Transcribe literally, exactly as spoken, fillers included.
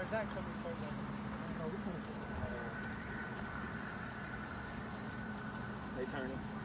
that coming first? No, we can't. They turning.